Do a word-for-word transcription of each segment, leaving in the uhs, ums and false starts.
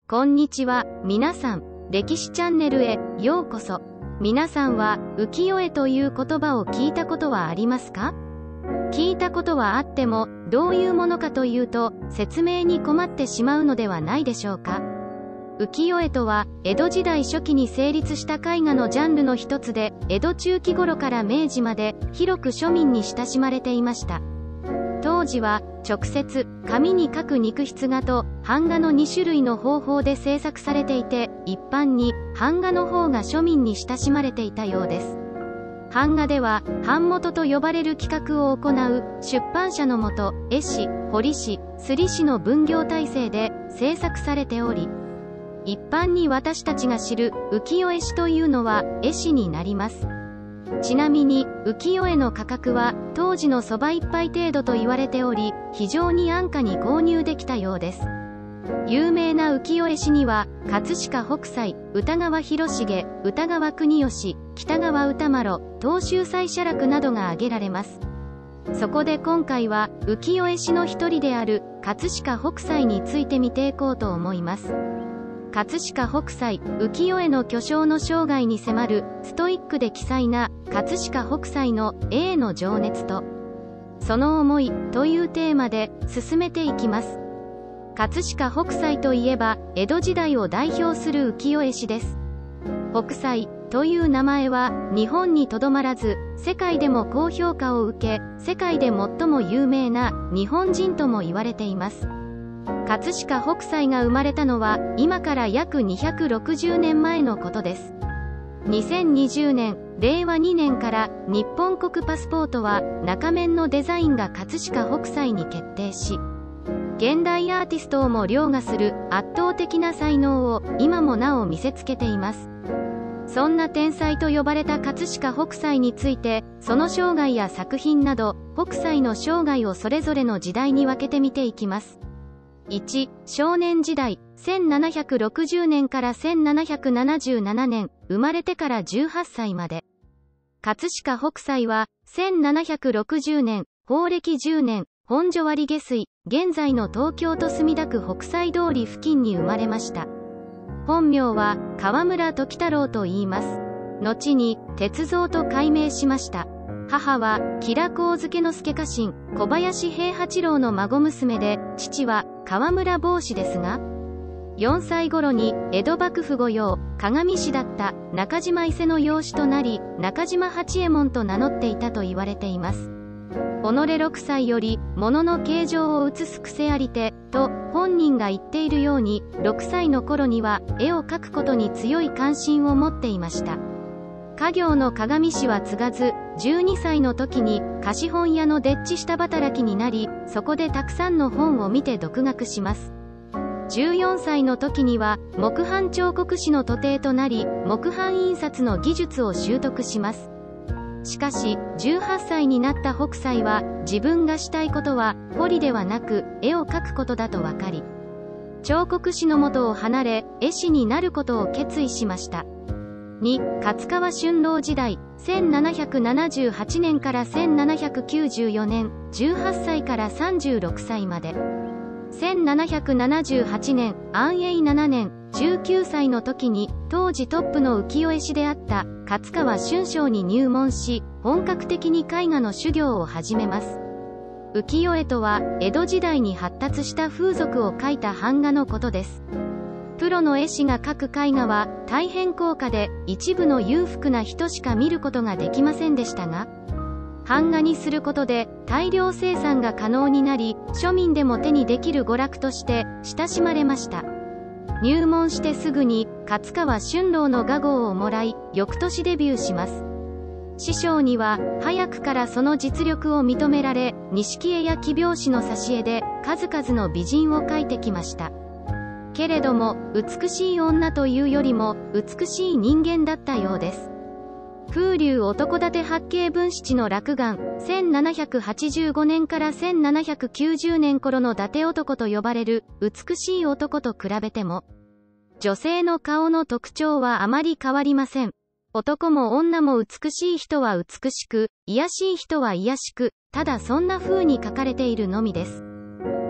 こんにちは、皆さん。歴史チャンネルへようこそ。皆さんは浮世絵という言葉を聞いたことはありますか？聞いたことはあっても、どういうものかというと、説明に困ってしまうのではないでしょうか。浮世絵とは、江戸時代初期に成立した絵画のジャンルの一つで、江戸中期頃から明治まで、広く庶民に親しまれていました。当時は、直接、紙に描く肉筆画と、版画のに種類の方法で制作されていて、一般に、版画の方が庶民に親しまれていたようです。版画では、版元と呼ばれる企画を行う、出版社のもと、絵師、彫り師、摺り師の分業体制で、制作されており、一般に私たちが知る、浮世絵師というのは、絵師になります。ちなみに、浮世絵の価格は、当時の蕎麦一杯程度と言われており、非常に安価に購入できたようです。有名な浮世絵師には、葛飾北斎、歌川広重、歌川国芳、北川歌麿、東秀斎写楽などが挙げられます。そこで今回は、浮世絵師の一人である、葛飾北斎について見ていこうと思います。葛飾北斎、浮世絵の巨匠の生涯に迫る、ストイックで奇才な、葛飾北斎の絵への情熱と、その思い、というテーマで、進めていきます。葛飾北斎といえば、江戸時代を代表する浮世絵師です。北斎、という名前は、日本にとどまらず、世界でも高評価を受け、世界で最も有名な、日本人とも言われています。葛飾北斎が生まれたのは、今から約にひゃくろくじゅうねんまえのことです。にせんにじゅうねん、れいわにねんから、日本国パスポートは、中面のデザインが葛飾北斎に決定し、現代アーティストをも凌駕する圧倒的な才能を、今もなお見せつけています。そんな天才と呼ばれた葛飾北斎について、その生涯や作品など、北斎の生涯をそれぞれの時代に分けてみていきます。いち、少年時代、せんななひゃくろくじゅうねんからせんななひゃくななじゅうななねん、生まれてからじゅうはっさいまで。葛飾北斎は、せんななひゃくろくじゅうねん、宝暦じゅうねん、本所割下水、現在の東京都墨田区北斎通り付近に生まれました。本名は、河村時太郎と言います。後に、鉄三と改名しました。母は、吉良上野介家臣、小林平八郎の孫娘で、父は、河村坊氏ですが、よんさい頃に、江戸幕府御用、鏡師だった、中島伊勢の養子となり、中島八右衛門と名乗っていたと言われています。己ろくさいより、物の形状を写す癖ありて、と、本人が言っているように、ろくさいの頃には、絵を描くことに強い関心を持っていました。家業の鏡師は継がず、じゅうにさいの時に貸本屋のでっち下働きになり、そこでたくさんの本を見て独学します。じゅうよんさいの時には、木版彫刻師の徒弟となり、木版印刷の技術を習得します。しかし、じゅうはっさいになった北斎は、自分がしたいことは、彫りではなく、絵を描くことだと分かり、彫刻師の元を離れ、絵師になることを決意しました。に、勝川春郎時代、せんななひゃくななじゅうはちねんからせんななひゃくきゅうじゅうよねん、じゅうはっさいからさんじゅうろくさいまで。せんななひゃくななじゅうはちねん、安永ななねん、じゅうきゅうさいの時に、当時トップの浮世絵師であった、勝川春章に入門し、本格的に絵画の修行を始めます。浮世絵とは、江戸時代に発達した風俗を描いた版画のことです。プロの絵師が描く絵画は大変高価で一部の裕福な人しか見ることができませんでしたが、版画にすることで大量生産が可能になり、庶民でも手にできる娯楽として親しまれました。入門してすぐに勝川春郎の画号をもらい、翌年デビューします。師匠には早くからその実力を認められ、錦絵や奇拍子の挿絵で数々の美人を描いてきました。けれども、美しい女というよりも、美しい人間だったようです。風流男立八景文七の落雁、せんななひゃくはちじゅうごねんからせんななひゃくきゅうじゅうねん頃の伊達男と呼ばれる、美しい男と比べても、女性の顔の特徴はあまり変わりません。男も女も美しい人は美しく、卑しい人は卑しく、ただそんな風に書かれているのみです。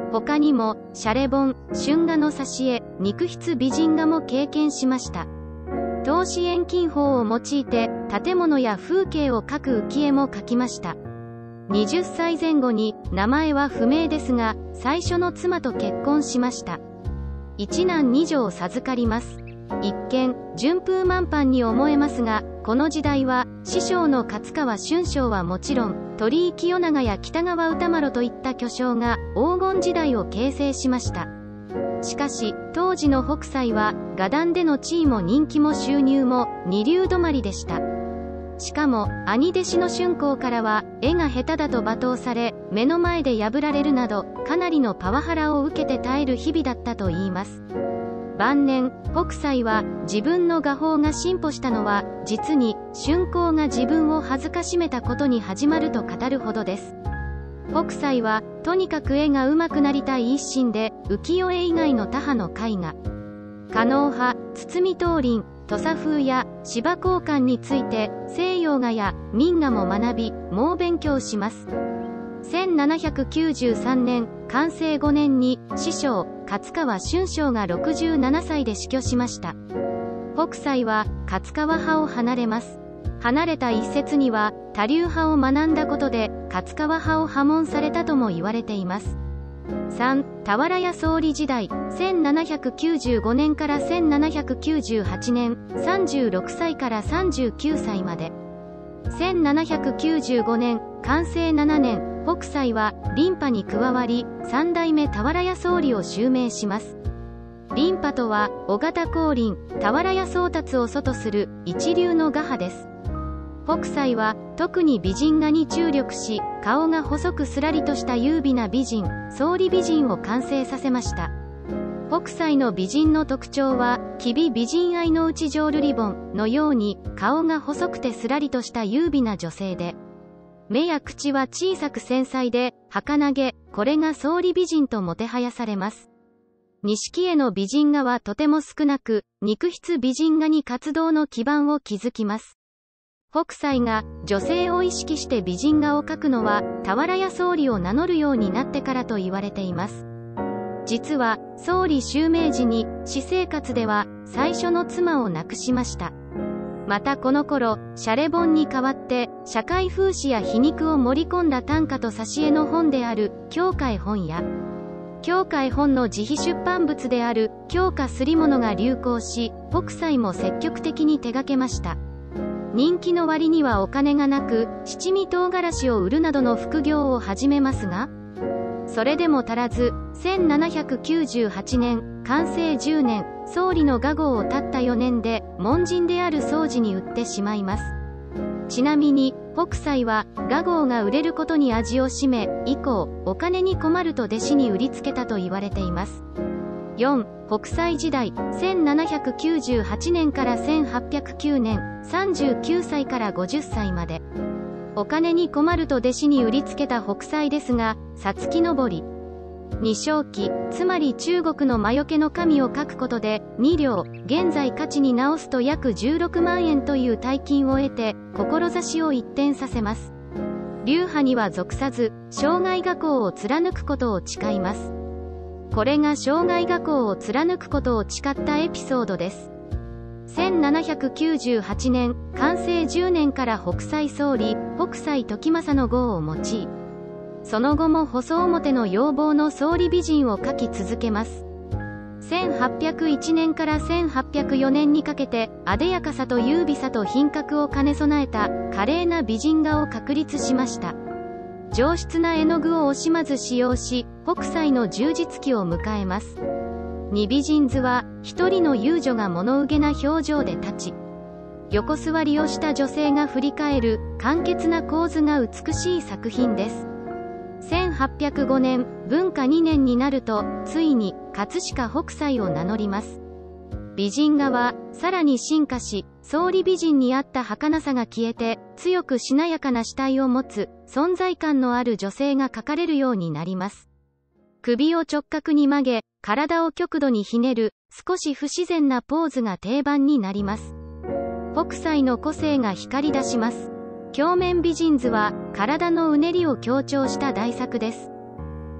他にも、シャレ本、春画の挿絵、肉筆美人画も経験しました。透視遠近法を用いて、建物や風景を描く浮世絵も描きました。はたちぜん後に、名前は不明ですが、最初の妻と結婚しました。一男二女を授かります。一見、順風満帆に思えますが、この時代は、師匠の勝川春章はもちろん、鳥居清長や北川歌麿といった巨匠が黄金時代を形成しました。しかし、当時の北斎は、画壇での地位も人気も収入も二流止まりでした。しかも、兄弟子の春光からは、絵が下手だと罵倒され、目の前で破られるなど、かなりのパワハラを受けて耐える日々だったといいます。晩年、北斎は、自分の画法が進歩したのは、実に、春光が自分を恥ずかしめたことに始まると語るほどです。北斎は、とにかく絵が上手くなりたい一心で、浮世絵以外の他派の絵画、狩野派、堤東林、土佐風や芝交換について西洋画や民画も学び、猛勉強します。せんななひゃくきゅうじゅうさんねん、寛政ごねんに師匠、勝川春章がろくじゅうななさいで死去しました。北斎は勝川派を離れます。離れた一説には、多流派を学んだことで勝川派を破門されたとも言われています。さん. 俵屋総理時代、せんななひゃくきゅうじゅうごねんからせんななひゃくきゅうじゅうはちねん、さんじゅうろくさいからさんじゅうきゅうさいまで。せんななひゃくきゅうじゅうごねん、寛政ななねん、北斎は琳派に加わり、三代目俵屋総理を襲名します。琳派とは、尾形光琳、俵屋宗達を祖とする一流の画派です。北斎は特に美人画に注力し、顔が細くすらりとした優美な美人、総理美人を完成させました。北斎の美人の特徴は、吉備美人愛の内浄瑠璃本のように、顔が細くてすらりとした優美な女性で、目や口は小さく繊細で、儚げ、これが総理美人ともてはやされます。錦絵の美人画はとても少なく、肉筆美人画に活動の基盤を築きます。北斎が女性を意識して美人画を描くのは、俵屋総理を名乗るようになってからと言われています。実は、総理襲名時に、私生活では、最初の妻を亡くしました。またこの頃、シャレ本に代わって、社会風刺や皮肉を盛り込んだ短歌と挿絵の本である、狂歌絵本や、狂歌絵本の自費出版物である、狂歌すり物が流行し、北斎も積極的に手掛けました。人気の割にはお金がなく、七味唐辛子を売るなどの副業を始めますが、それでも足らず、せんななひゃくきゅうじゅうはちねん、寛政じゅうねん、総理の画号をたったよねんで、門人である宗次に売ってしまいます。ちなみに、北斎は、画号が売れることに味を占め、以降、お金に困ると弟子に売りつけたと言われています。よん. 北斎時代、せんななひゃくきゅうじゅうはちねんからせんはっぴゃくきゅうねん、さんじゅうきゅうさいからごじゅっさいまで。お金に困ると弟子に売りつけた北斎ですが、五月昇り。二正期、つまり中国の魔除けの神を書くことで、に両、現在価値に直すと約じゅうろくまんえんという大金を得て、志を一転させます。流派には属さず、生涯画工を貫くことを誓います。これが生涯画工を貫くことを誓ったエピソードです。せんななひゃくきゅうじゅうはちねん、寛政じゅうねんから北斎総理、北斎時政の号を用い、その後も細表の要望の総理美人を描き続けます。せんはっぴゃくいちねんからせんはっぴゃくよねんにかけて、あでやかさと優美さと品格を兼ね備えた、華麗な美人画を確立しました。上質な絵の具を惜しまず使用し、北斎の充実期を迎えます。二美人図は、一人の遊女が物憂げな表情で立ち、横座りをした女性が振り返る、簡潔な構図が美しい作品です。せんはっぴゃくごねん、文化にねんになると、ついに、葛飾北斎を名乗ります。美人画は、さらに進化し、総理美人に合った儚さが消えて、強くしなやかな視体を持つ、存在感のある女性が描かれるようになります。首を直角に曲げ、体を極度にひねる、少し不自然なポーズが定番になります。北斎の個性が光り出します。鏡面美人図は、体のうねりを強調した大作です。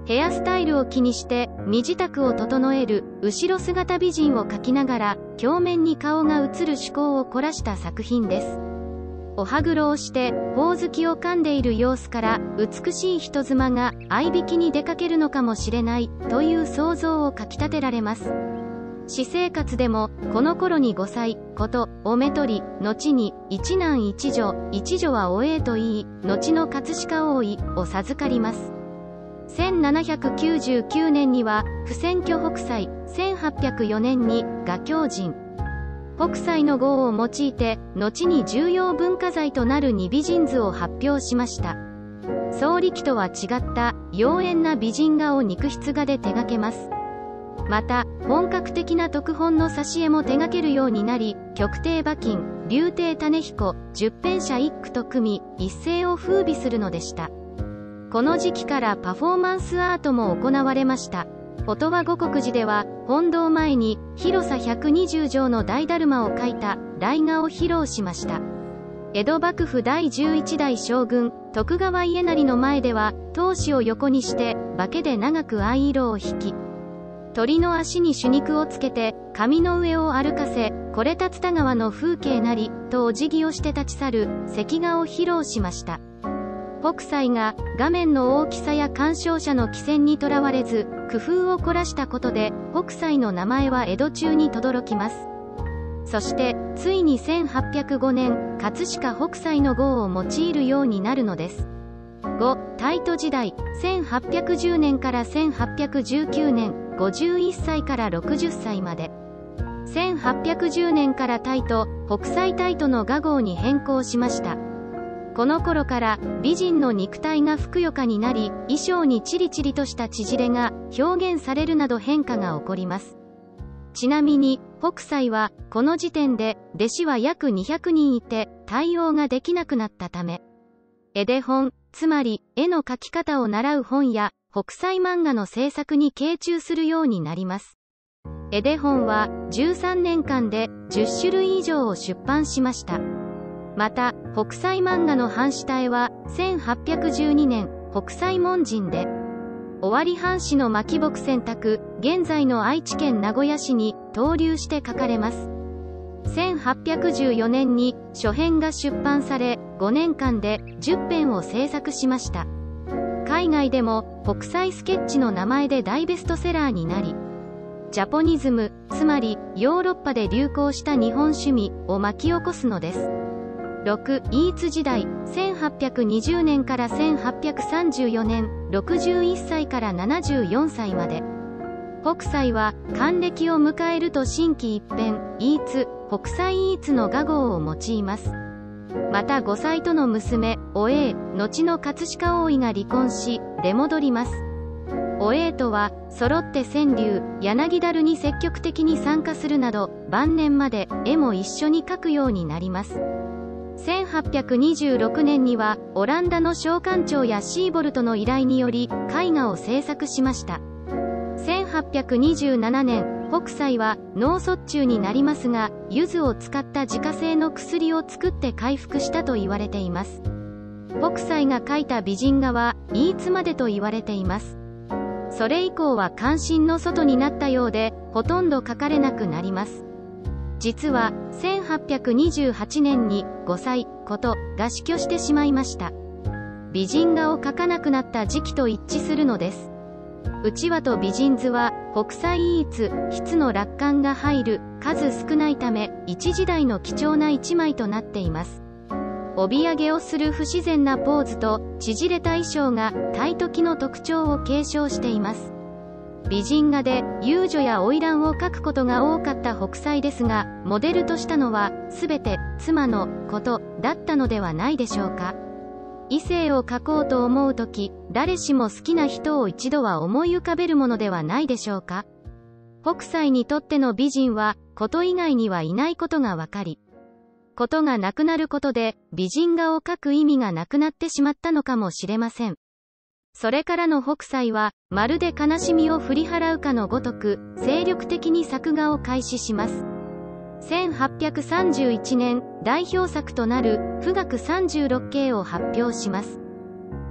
ヘアスタイルを気にして身支度を整える後ろ姿美人を描きながら鏡面に顔が映る趣向を凝らした作品です。お歯黒をしてほおずきを噛んでいる様子から美しい人妻が相引きに出かけるのかもしれないという想像をかき立てられます。私生活でもこの頃にごさい、こと、おめとり、後に一男一女、一女はおえいと言い、後の葛飾王位を授かります。せんななひゃくきゅうじゅうきゅうねんには不選挙北斎、せんはっぴゃくよねんに画狂人。北斎の号を用いて後に重要文化財となる二美人図を発表しました。総力とは違った妖艶な美人画を肉筆画で手掛けます。また本格的な特本の挿絵も手掛けるようになり、曲亭馬琴、柳亭種彦、十編者一句と組み一世を風靡するのでした。この時期からパフォーマンスアートも行われました。音羽護国寺では本堂前に広さひゃくにじゅうじょうの大だるまを描いた来画を披露しました。江戸幕府だいじゅういちだい将軍徳川家斉の前では闘志を横にして化けで長く藍色を引き、鳥の足に手肉をつけて紙の上を歩かせ、これ竜田川の風景なりとお辞儀をして立ち去る石画を披露しました。北斎が画面の大きさや鑑賞者の規制にとらわれず工夫を凝らしたことで北斎の名前は江戸中に轟きます。そしてついにせんはっぴゃくごねん葛飾北斎の号を用いるようになるのです。ご大都時代せんはっぴゃくじゅうねんからせんはっぴゃくじゅうきゅうねんごじゅういっさいからろくじゅっさいまで、せんはっぴゃくじゅうねんから大都北斎大都の画号に変更しました。この頃から美人の肉体がふくよかになり、衣装にチリチリとした縮れが表現されるなど変化が起こります。ちなみに北斎はこの時点で弟子は約にひゃくにんいて対応ができなくなったため、絵手本、つまり絵の描き方を習う本や北斎漫画の制作に傾注するようになります。絵手本はじゅうさんねんかんでじゅっしゅるい以上を出版しました。また北斎漫画の版下絵はせんはっぴゃくじゅうにねん北斎門人で、尾張藩士の牧木選択、現在の愛知県名古屋市に登竜して書かれます。せんはっぴゃくじゅうよねんに初編が出版され、ごねんかんでじゅっぺんを制作しました。海外でも北斎スケッチの名前で大ベストセラーになり、ジャポニズム、つまりヨーロッパで流行した日本趣味を巻き起こすのです。ろくイーツ時代せんはっぴゃくにじゅうねんからせんはっぴゃくさんじゅうよねんろくじゅういっさいからななじゅうよんさいまで、北斎は還暦を迎えると心機一変、イーツ、北斎イーツの画号を用います。またごさいとの娘、おえい、後の葛飾王位が離婚し、出戻ります。おえいとは、揃って川柳、柳樽に積極的に参加するなど、晩年まで絵も一緒に描くようになります。せんはっぴゃくにじゅうろくねんには、オランダの商館長やシーボルトの依頼により、絵画を制作しました。せんはっぴゃくにじゅうななねん、北斎は脳卒中になりますが、柚子を使った自家製の薬を作って回復したと言われています。北斎が描いた美人画は、イーツまでと言われています。それ以降は関心の外になったようで、ほとんど描かれなくなります。実は、せんはっぴゃくにじゅうはちねんにごさい、ことが死去してしまいました。美人画を描かなくなった時期と一致するのです。うちわと美人図は、北斎イーツ、筆の落款が入る、数少ないため、一時代の貴重な一枚となっています。帯揚げをする不自然なポーズと、縮れた衣装が、大時の特徴を継承しています。美人画で、遊女や花魁を描くことが多かった北斎ですが、モデルとしたのは、すべて、妻のこと、だったのではないでしょうか。異性を描こうと思うとき、誰しも好きな人を一度は思い浮かべるものではないでしょうか。北斎にとっての美人は、こと以外にはいないことがわかり、ことがなくなることで、美人画を描く意味がなくなってしまったのかもしれません。それからの北斎は、まるで悲しみを振り払うかのごとく、精力的に作画を開始します。せんはっぴゃくさんじゅういちねん、代表作となる、富嶽さんじゅうろっけいを発表します。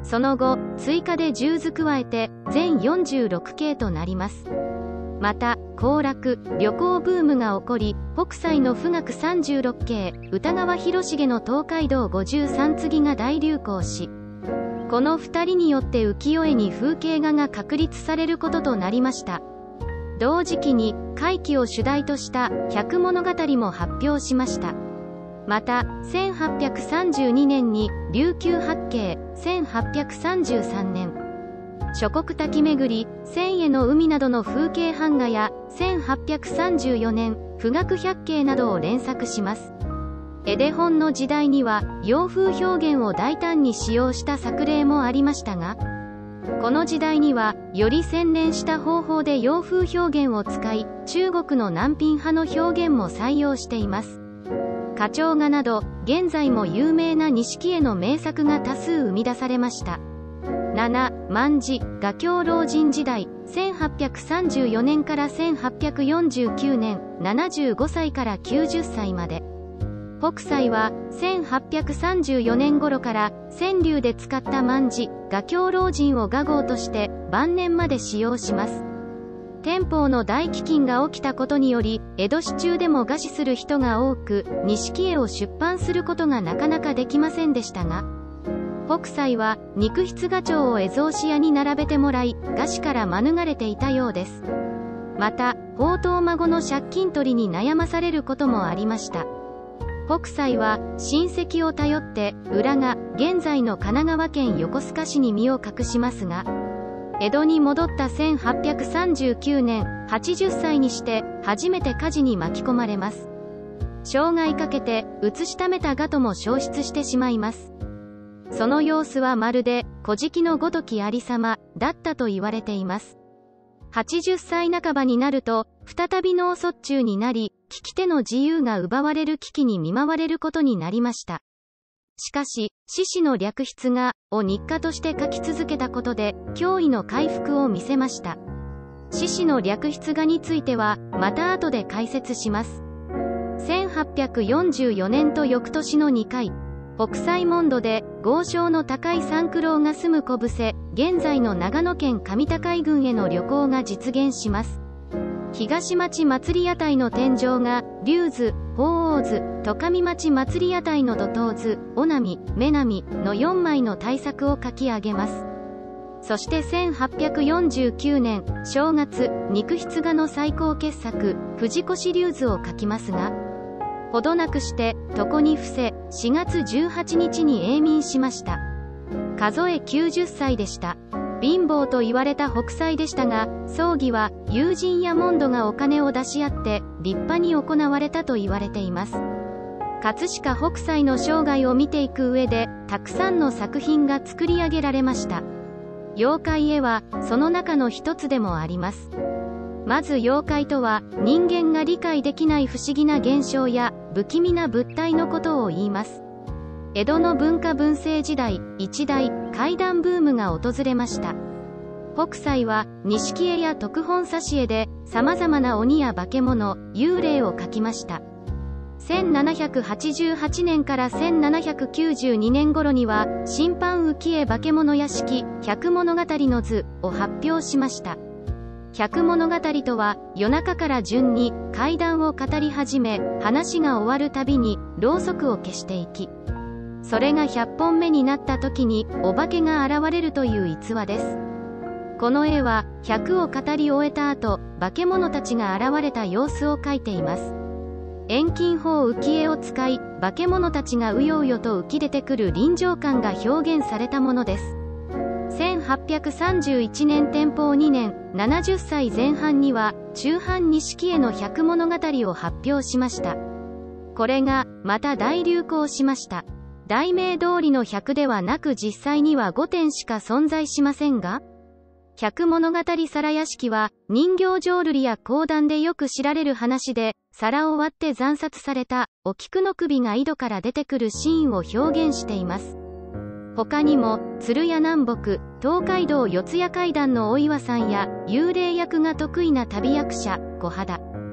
その後、追加でじゅうず加えて、全よんじゅうろくけいとなります。また、行楽、旅行ブームが起こり、北斎の富岳さんじゅうろっけい、歌川広重の東海道ごじゅうさんつぎが大流行し、このふたりによって浮世絵に風景画が確立されることとなりました。同時期に、怪奇を主題とした百物語も発表しました。また、せんはっぴゃくさんじゅうにねんに琉球八景、せんはっぴゃくさんじゅうさんねん、諸国滝巡り、千恵の海などの風景版画や、せんはっぴゃくさんじゅうよねん、富岳百景などを連作します。絵手本の時代には、洋風表現を大胆に使用した作例もありましたが、この時代には、より洗練した方法で洋風表現を使い、中国の南品派の表現も採用しています。花鳥画など、現在も有名な錦絵の名作が多数生み出されました。なな、万事、画狂老人時代、せんはっぴゃくさんじゅうよねんからせんはっぴゃくよんじゅうきゅうねん、ななじゅうごさいからきゅうじゅっさいまで。北斎は、せんはっぴゃくさんじゅうよねん頃から、川柳で使った万事、画狂老人を画号として、晩年まで使用します。天保の大飢饉が起きたことにより、江戸市中でも餓死する人が多く、錦絵を出版することがなかなかできませんでしたが、北斎は、肉筆画帳を絵草紙屋に並べてもらい、餓死から免れていたようです。また、宝刀孫の借金取りに悩まされることもありました。北斎は、親戚を頼って、浦賀、現在の神奈川県横須賀市に身を隠しますが、江戸に戻ったせんはっぴゃくさんじゅうきゅうねん、はちじゅっさいにして、初めて火事に巻き込まれます。生涯かけて、写しためた画とも消失してしまいます。その様子はまるで、古事記のごときありさま、だったと言われています。はちじゅっさいなかばになると、再び脳卒中になり、利き手の自由が奪われる危機に見舞われることになりました。しかし、獅子の略筆画を日課として書き続けたことで、驚異の回復を見せました。獅子の略筆画については、また後で解説します。せんはっぴゃくよんじゅうよねんと翌年のにかい、北斎門戸で、豪商の高井三九郎が住む小布施、現在の長野県上高井郡への旅行が実現します。東町祭屋台の天井が、龍図、鳳凰図、戸上町祭屋台の土塔図、尾波、女波のよんまいの大作を書き上げます。そしてせんはっぴゃくよんじゅうきゅうねん、正月、肉筆画の最高傑作、藤越龍図を書きますが、ほどなくして、床に伏せ、しがつじゅうはちにちに永眠しました。数えきゅうじゅっさいでした。貧乏と言われた北斎でしたが、葬儀は友人や門戸がお金を出し合って立派に行われたと言われています。葛飾北斎の生涯を見ていく上で、たくさんの作品が作り上げられました。妖怪絵はその中の一つでもあります。まず妖怪とは、人間が理解できない不思議な現象や不気味な物体のことを言います。江戸の文化文政時代、一大怪談ブームが訪れました。北斎は錦絵や特本挿絵で様々な鬼や化け物、幽霊を描きました。せんななひゃくはちじゅうはちねんからせんななひゃくきゅうじゅうにねん頃には、新版浮世絵化け物屋敷、百物語の図を発表しました。百物語とは、夜中から順に怪談を語り始め、話が終わるたびにろうそくを消していき、それがひゃっぽんめになった時にお化けが現れるという逸話です。この絵はひゃくを語り終えた後、化け物たちが現れた様子を描いています。遠近法浮世絵を使い、化け物たちがうようよと浮き出てくる臨場感が表現されたものです。せんはっぴゃくさんじゅういちねん天保にねん、ななじゅっさいぜん半には中版錦絵の百物語を発表しました。これがまた大流行しました。題名通りのひゃくではなく実際にはごてんしか存在しませんが、百物語皿屋敷は人形浄瑠璃や講談でよく知られる話で、皿を割って惨殺されたお菊の首が井戸から出てくるシーンを表現しています。他にも、鶴屋南北、東海道四谷怪談のお岩さんや、幽霊役が得意な旅役者、小肌。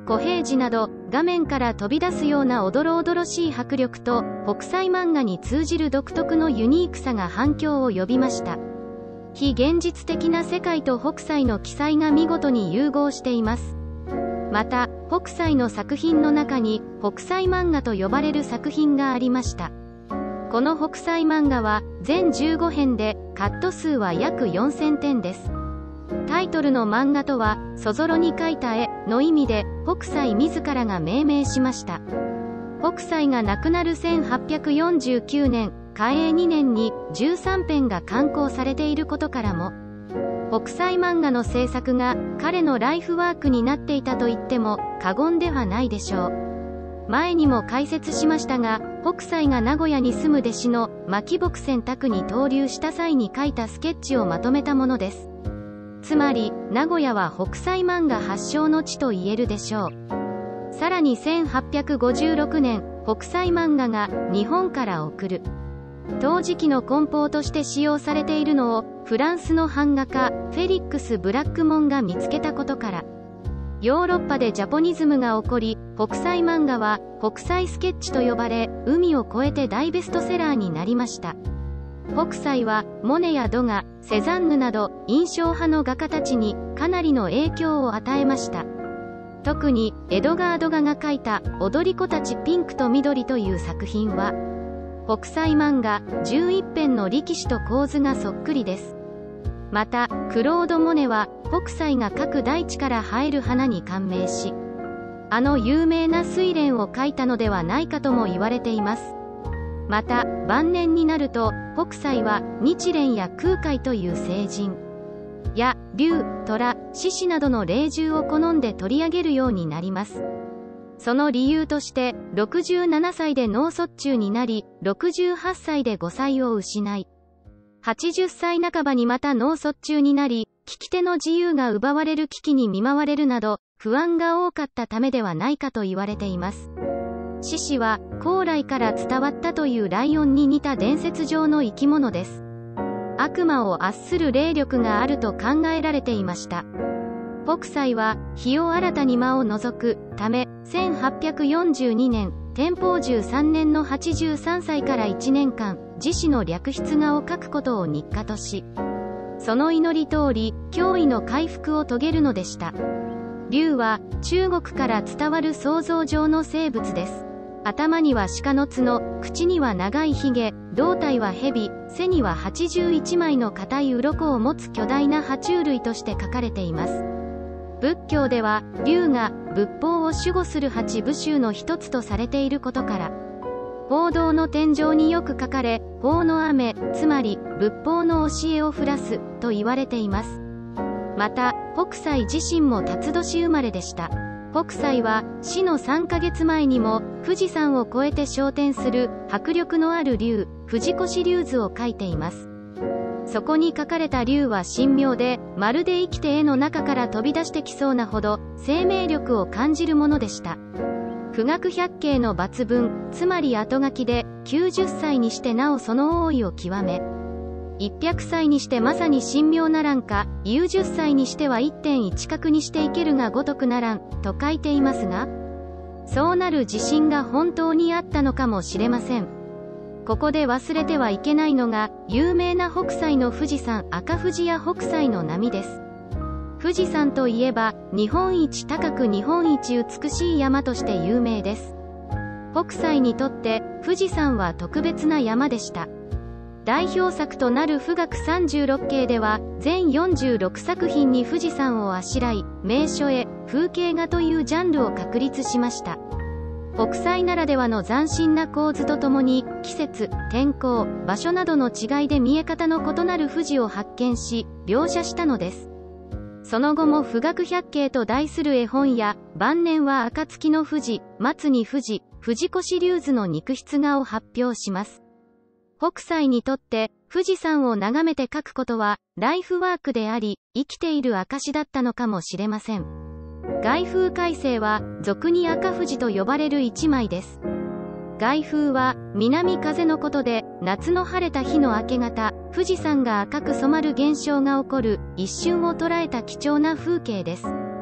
小平次など画面から飛び出すようなおどろおどろしい迫力と北斎漫画に通じる独特のユニークさが反響を呼びました。非現実的な世界と北斎の奇才が見事に融合しています。また北斎の作品の中に北斎漫画と呼ばれる作品がありました。この北斎漫画は全じゅうごへんでカット数は約よんせんてんです。タイトルの漫画とはそぞろに描いた絵の意味で北斎自らが命名しました。北斎が亡くなるせんはっぴゃくよんじゅうきゅうねん嘉永にねんにじゅうさんぺんが刊行されていることからも北斎漫画の制作が彼のライフワークになっていたと言っても過言ではないでしょう。前にも解説しましたが、北斎が名古屋に住む弟子の牧牧泉宅に逗留した際に描いたスケッチをまとめたものです。つまり名古屋は北斎漫画発祥の地と言えるでしょう。さらにせんはっぴゃくごじゅうろくねん北斎漫画が日本から送る陶磁器の梱包として使用されているのをフランスの版画家フェリックス・ブラックモンが見つけたことからヨーロッパでジャポニズムが起こり、北斎漫画は北斎スケッチと呼ばれ海を越えて大ベストセラーになりました。北斎はモネやドガ、セザンヌなど印象派の画家たちにかなりの影響を与えました。特にエドガー・ドガが描いた踊り子たちピンクと緑という作品は北斎漫画じゅういっぺんの力士と構図がそっくりです。またクロード・モネは北斎が描く大地から生える花に感銘し、あの有名な睡蓮を描いたのではないかとも言われています。また晩年になると北斎は日蓮や空海という聖人や竜、虎、獅子などの霊獣を好んで取り上げるようになります。その理由としてろくじゅうななさいで脳卒中になりろくじゅうはっさいでごさいを失いはちじゅっさいなかばにまた脳卒中になり聞き手の自由が奪われる危機に見舞われるなど不安が多かったためではないかと言われています。獅子は高麗から伝わったというライオンに似た伝説上の生き物です。悪魔を圧する霊力があると考えられていました。北斎は日を新たに間を除くためせんはっぴゃくよんじゅうにねん天保じゅうさんねんのはちじゅうさんさいからいちねんかん自死の略筆画を描くことを日課とし、その祈り通り驚異の回復を遂げるのでした。龍は中国から伝わる想像上の生物です。頭には鹿の角、口には長いひげ、胴体は蛇、背にははちじゅういちまいの硬い鱗を持つ巨大な爬虫類として書かれています。仏教では龍が仏法を守護する八部衆の一つとされていることから法堂の天井によく書かれ法の雨、つまり仏法の教えを降らすと言われています。また北斎自身も辰年生まれでした。北斎は死のさんかげつまえにも富士山を越えて昇天する迫力のある龍、富士越龍図を描いています。そこに書かれた龍は神妙で、まるで生きて絵の中から飛び出してきそうなほど生命力を感じるものでした。富岳百景の抜文、つまり後書きできゅうじゅっさいにしてなおその王位を極め、ひゃくさいにしてまさに神妙ならんか、ゆうじゅっさいにしては いってんいち 角にしていけるがごとくならん、と書いていますが、そうなる自信が本当にあったのかもしれません。ここで忘れてはいけないのが、有名な北斎の富士山赤富士や北斎の波です。富士山といえば、日本一高く日本一美しい山として有名です。北斎にとって、富士山は特別な山でした。代表作となる富岳さんじゅうろっけいでは、全よんじゅうろくさくひんに富士山をあしらい、名所絵、風景画というジャンルを確立しました。北斎ならではの斬新な構図とともに、季節、天候、場所などの違いで見え方の異なる富士を発見し、描写したのです。その後も富岳百景と題する絵本や、晩年は暁の富士、松に富士、富士越龍図の肉筆画を発表します。北斎にとって、富士山を眺めて描くことは、ライフワークであり、生きている証だったのかもしれません。外風快晴は、俗に赤富士と呼ばれる一枚です。外風は、南風のことで、夏の晴れた日の明け方、富士山が赤く染まる現象が起こる、一瞬を捉えた貴重な風景です。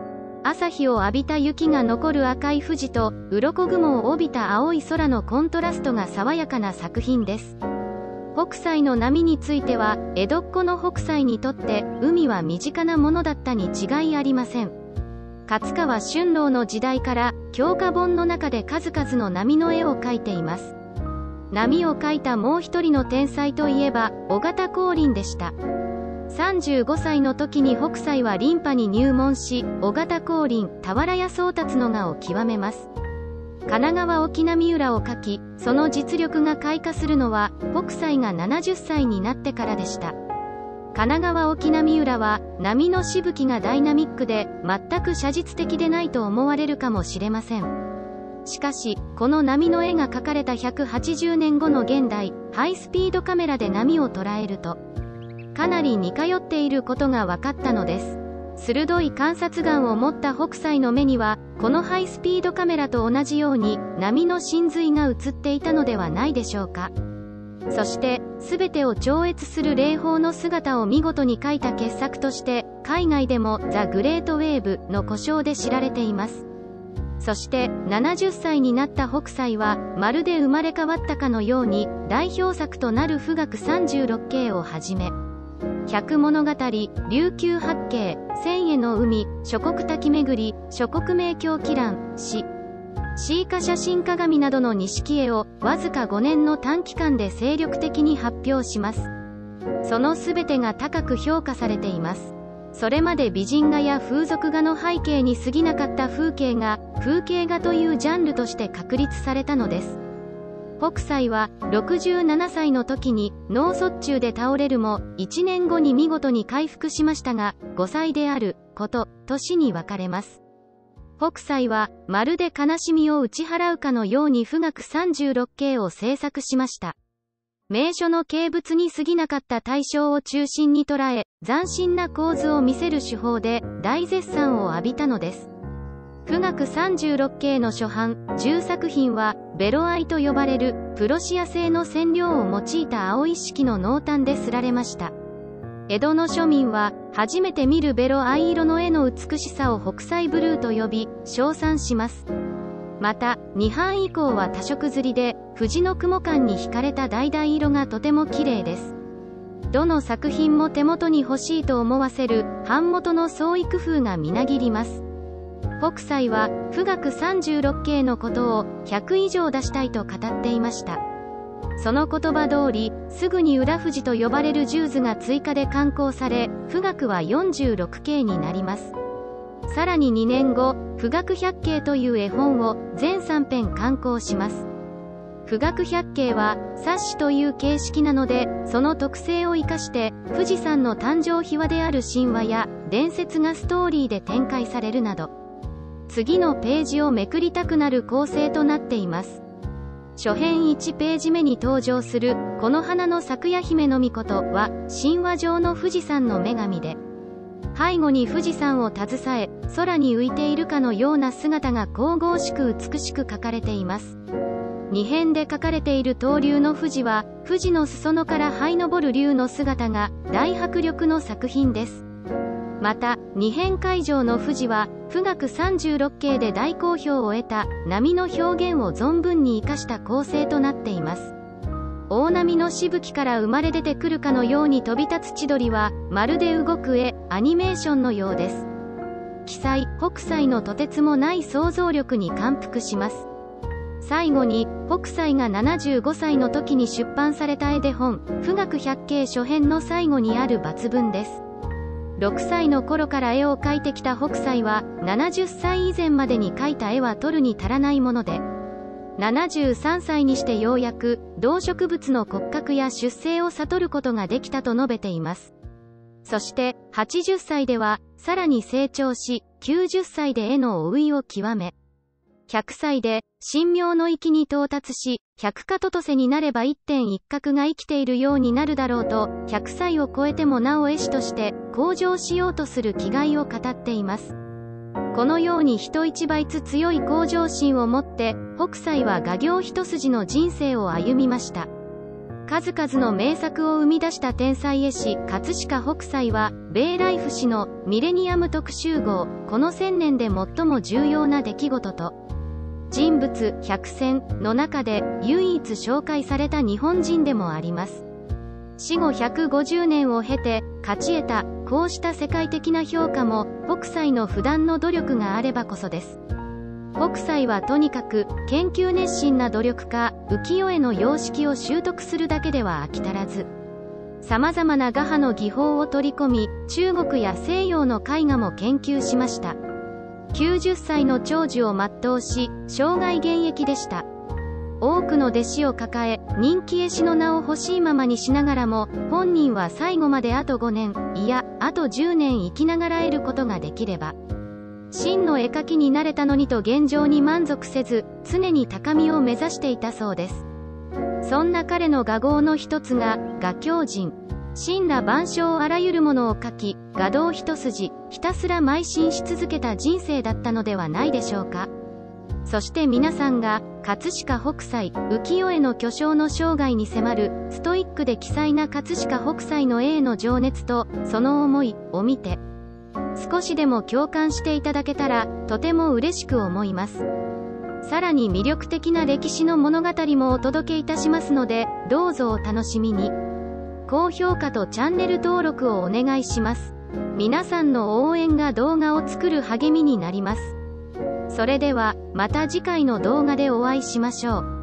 朝日を浴びた雪が残る赤い富士と、鱗雲を帯びた青い空のコントラストが爽やかな作品です。北斎の波については、江戸っ子の北斎にとって、海は身近なものだったに違いありません。勝川春郎の時代から、教科本の中で数々の波の絵を描いています。波を描いたもう一人の天才といえば、尾形光琳でした。さんじゅうごさいの時に北斎は琳派に入門し、尾形光琳、俵屋宗達の名を極めます。神奈川沖浪浦を描き、その実力が開花するのは、北斎がななじゅっさいになってからでした。神奈川沖浪浦は、波のしぶきがダイナミックで、全く写実的でないと思われるかもしれません。しかし、この波の絵が描かれたひゃくはちじゅうねんごの現代、ハイスピードカメラで波を捉えると、かなり似通っていることが分かったのです。鋭い観察眼を持った北斎の目には、このハイスピードカメラと同じように、波の真髄が映っていたのではないでしょうか。そして、すべてを超越する霊峰の姿を見事に描いた傑作として、海外でもザ・グレート・ウェーブの呼称で知られています。そして、ななじゅっさいになった北斎は、まるで生まれ変わったかのように、代表作となる富岳さんじゅうろっけいをはじめ、百物語、琉球八景、千恵の海、諸国滝巡り、諸国名鏡奇覧、詩、詩歌写真鏡などの錦絵を、わずかごねんの短期間で精力的に発表します。そのすべてが高く評価されています。それまで美人画や風俗画の背景に過ぎなかった風景が、風景画というジャンルとして確立されたのです。北斎はろくじゅうななさいの時に脳卒中で倒れるもいちねんごに見事に回復しましたが、ごさいであること年に分かれます。北斎はまるで悲しみを打ち払うかのように富岳さんじゅうろっけいを制作しました。名所の景物に過ぎなかった対象を中心に捉え、斬新な構図を見せる手法で大絶賛を浴びたのです。富岳さんじゅうろっけいの初版じゅうさくひんは、ベロアイと呼ばれるプロシア製の染料を用いた青一色の濃淡で刷られました。江戸の庶民は、初めて見るベロアイ色の絵の美しさを北斎ブルーと呼び、称賛します。また、にばん以降は多色刷りで、藤の雲間に引かれた橙色がとても綺麗です。どの作品も手元に欲しいと思わせる、版元の創意工夫がみなぎります。北斎は、富岳さんじゅうろっけいのことをひゃくいじょう出したいと語っていました。その言葉通り、すぐに裏富士と呼ばれるジューズが追加で刊行され、富岳はよんじゅうろっけいになります。さらににねんご、富岳百景という絵本を全さんぺん刊行します。富岳百景は冊子という形式なので、その特性を生かして富士山の誕生秘話である神話や伝説がストーリーで展開されるなど、次のページをめくりたくなる構成となっています。初編いちページ目に登場するこの花の咲夜姫の御事は神話上の富士山の女神で、背後に富士山を携え空に浮いているかのような姿が神々しく美しく描かれています。にへんで描かれている東流の富士は富士の裾野から這い上る竜の姿が大迫力の作品です。またにへん会場の富士は富岳さんじゅうろっけいで大好評を得た波の表現を存分に生かした構成となっています。大波のしぶきから生まれ出てくるかのように飛び立つ千鳥はまるで動く絵、アニメーションのようです。奇才北斎のとてつもない想像力に感服します。最後に北斎がななじゅうごさいの時に出版された絵手本富岳百景初編の最後にある抜文です。ろくさいの頃から絵を描いてきた北斎はななじゅっさい以前までに描いた絵は取るに足らないもので、ななじゅうさんさいにしてようやく動植物の骨格や出生を悟ることができたと述べています。そしてはちじゅっさいではさらに成長し、きゅうじゅっさいで絵の覆いを極め、ひゃくさいで神妙の域に到達し、百科ととせになれば一点一角が生きているようになるだろうと、ひゃくさいを超えてもなお絵師として向上しようとする気概を語っています。このように人一倍つ強い向上心を持って、北斎は画業一筋の人生を歩みました。 数々の名作を生み出した天才絵師葛飾北斎は、米ライフ誌のミレニアム特集号、この千年で最も重要な出来事と、人物百選の中で唯一紹介された日本人でもあります。死後ひゃくごじゅうねんを経て勝ち得た、こうした世界的な評価も、北斎の不断の努力があればこそです。北斎はとにかく研究熱心な努力家、浮世絵の様式を習得するだけでは飽き足らず、様々な画派の技法を取り込み、中国や西洋の絵画も研究しました。きゅうじゅっさいの長寿を全うし、生涯現役でした。多くの弟子を抱え、人気絵師の名を欲しいままにしながらも、本人は最後まであとごねん、いや、あとじゅうねん生きながらえることができれば、真の絵描きになれたのにと現状に満足せず、常に高みを目指していたそうです。そんな彼の画号の一つが、画狂人。森羅万象あらゆるものを描き、画道一筋、ひたすら邁進し続けた人生だったのではないでしょうか。そして皆さんが、葛飾北斎、浮世絵の巨匠の生涯に迫る、ストイックで奇才な葛飾北斎の絵への情熱と、その思いを見て、少しでも共感していただけたら、とても嬉しく思います。さらに魅力的な歴史の物語もお届けいたしますので、どうぞお楽しみに。高評価とチャンネル登録をお願いします。皆さんの応援が動画を作る励みになります。それでは、また次回の動画でお会いしましょう。